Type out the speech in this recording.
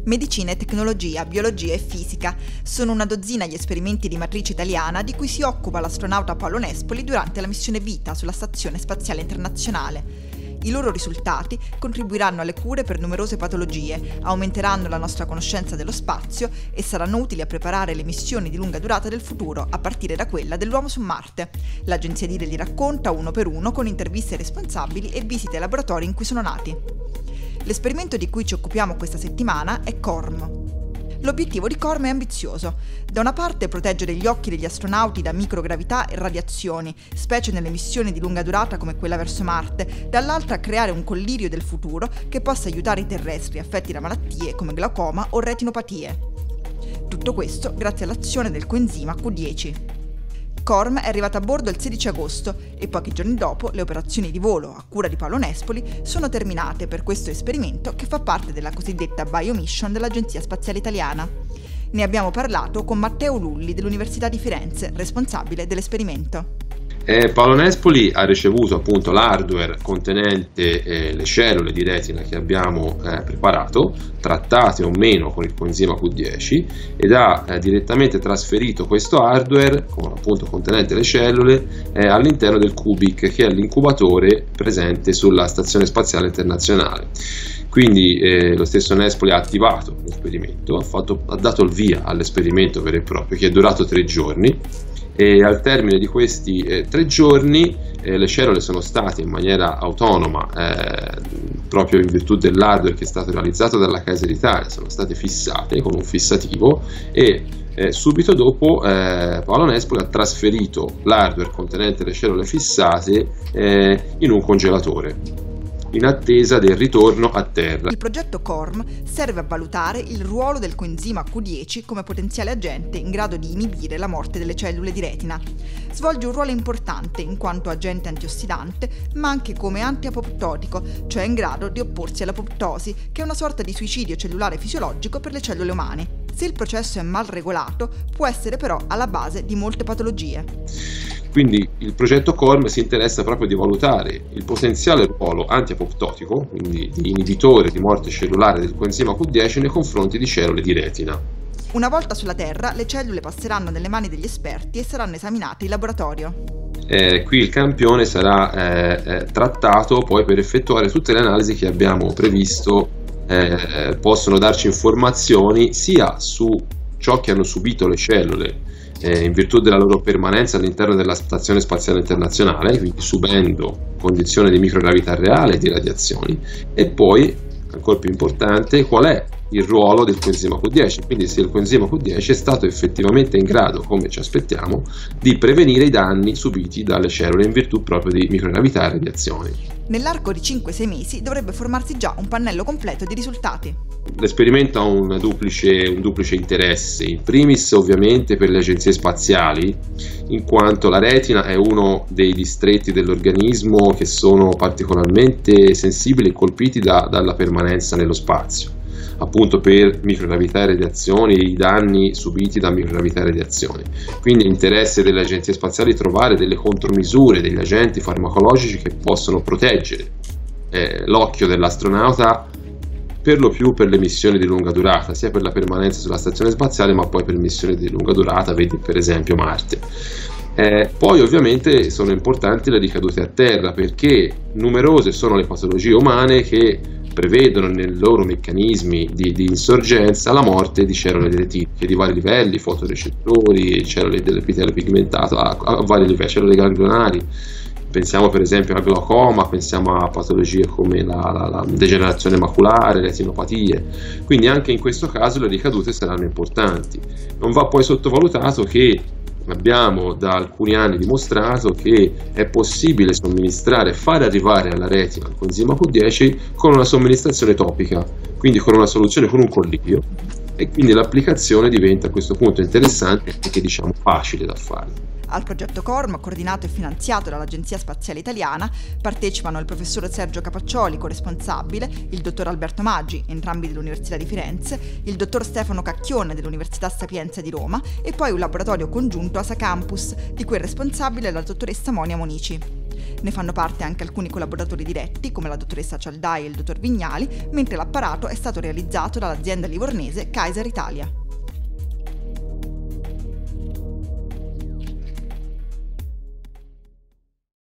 Medicina e tecnologia, biologia e fisica. Sono una dozzina gli esperimenti di matrice italiana di cui si occupa l'astronauta Paolo Nespoli durante la missione Vita sulla Stazione Spaziale Internazionale. I loro risultati contribuiranno alle cure per numerose patologie, aumenteranno la nostra conoscenza dello spazio e saranno utili a preparare le missioni di lunga durata del futuro, a partire da quella dell'uomo su Marte. L'agenzia Dire li racconta uno per uno con interviste ai responsabili e visite ai laboratori in cui sono nati. L'esperimento di cui ci occupiamo questa settimana è CORM. L'obiettivo di CORM è ambizioso. Da una parte proteggere gli occhi degli astronauti da microgravità e radiazioni, specie nelle missioni di lunga durata come quella verso Marte, dall'altra creare un collirio del futuro che possa aiutare i terrestri affetti da malattie come glaucoma o retinopatie. Tutto questo grazie all'azione del coenzima Q10. CORM è arrivata a bordo il 16 agosto e pochi giorni dopo le operazioni di volo a cura di Paolo Nespoli sono terminate per questo esperimento che fa parte della cosiddetta Biomission dell'Agenzia Spaziale Italiana. Ne abbiamo parlato con Matteo Lulli dell'Università di Firenze, responsabile dell'esperimento. Paolo Nespoli ha ricevuto appunto l'hardware contenente le cellule di retina che abbiamo preparato, trattate o meno con il coenzima Q10, ed ha direttamente trasferito questo hardware, appunto contenente le cellule, all'interno del CUBIC, che è l'incubatore presente sulla Stazione Spaziale Internazionale. Quindi lo stesso Nespoli ha attivato l'esperimento, ha dato il via all'esperimento vero e proprio, che è durato 3 giorni. E al termine di questi 3 giorni le cellule sono state in maniera autonoma, proprio in virtù dell'hardware che è stato realizzato dalla Kaiser Italia, sono state fissate con un fissativo e subito dopo Paolo Nespoli ha trasferito l'hardware contenente le cellule fissate in un congelatore, in attesa del ritorno a terra. Il progetto CORM serve a valutare il ruolo del coenzima Q10 come potenziale agente in grado di inibire la morte delle cellule di retina. Svolge un ruolo importante in quanto agente antiossidante, ma anche come antiapoptotico, cioè in grado di opporsi all'apoptosi, che è una sorta di suicidio cellulare fisiologico per le cellule umane. Se il processo è mal regolato, può essere però alla base di molte patologie. Quindi il progetto CORM si interessa proprio di valutare il potenziale ruolo antiapoptotico, quindi di inibitore di morte cellulare del coenzima Q10 nei confronti di cellule di retina. Una volta sulla Terra, le cellule passeranno nelle mani degli esperti e saranno esaminate in laboratorio. Qui il campione sarà trattato poi per effettuare tutte le analisi che abbiamo previsto, possono darci informazioni sia su ciò che hanno subito le cellule in virtù della loro permanenza all'interno della Stazione Spaziale Internazionale, quindi subendo condizioni di microgravità reale e di radiazioni, e poi, ancora più importante, qual è il ruolo del coenzima Q10, quindi se il coenzima Q10 è stato effettivamente in grado, come ci aspettiamo, di prevenire i danni subiti dalle cellule in virtù proprio di microgravità e radiazioni. Nell'arco di 5-6 mesi dovrebbe formarsi già un pannello completo di risultati. L'esperimento ha un duplice interesse, in primis ovviamente per le agenzie spaziali, in quanto la retina è uno dei distretti dell'organismo che sono particolarmente sensibili e colpiti dalla permanenza nello spazio, appunto per microgravità e radiazioni e i danni subiti da microgravità e radiazioni. Quindi l'interesse delle agenzie spaziali è trovare delle contromisure, degli agenti farmacologici che possono proteggere l'occhio dell'astronauta per lo più per le missioni di lunga durata, sia per la permanenza sulla stazione spaziale, ma poi per missioni di lunga durata, vedi per esempio Marte. Poi ovviamente sono importanti le ricadute a terra, perché numerose sono le patologie umane che prevedono nei loro meccanismi di insorgenza la morte di cellule retiniche di vari livelli, fotorecettori, cellule dell'epitelio pigmentato a vari livelli, cellule ganglionari. Pensiamo per esempio al glaucoma, pensiamo a patologie come la degenerazione maculare, le retinopatie. Quindi anche in questo caso le ricadute saranno importanti. Non va poi sottovalutato che abbiamo da alcuni anni dimostrato che è possibile somministrare e fare arrivare alla retina il coenzima Q10 con una somministrazione topica, quindi con una soluzione con un collirio, e quindi l'applicazione diventa a questo punto interessante e anche facile da fare. Al progetto CORM, coordinato e finanziato dall'Agenzia Spaziale Italiana, partecipano il professor Sergio Capaccioli, corresponsabile, il dottor Alberto Maggi, entrambi dell'Università di Firenze, il dottor Stefano Cacchione dell'Università Sapienza di Roma e poi un laboratorio congiunto ASA Campus, di cui è responsabile la dottoressa Monia Monici. Ne fanno parte anche alcuni collaboratori diretti, come la dottoressa Cialdai e il dottor Vignali, mentre l'apparato è stato realizzato dall'azienda livornese Kaiser Italia.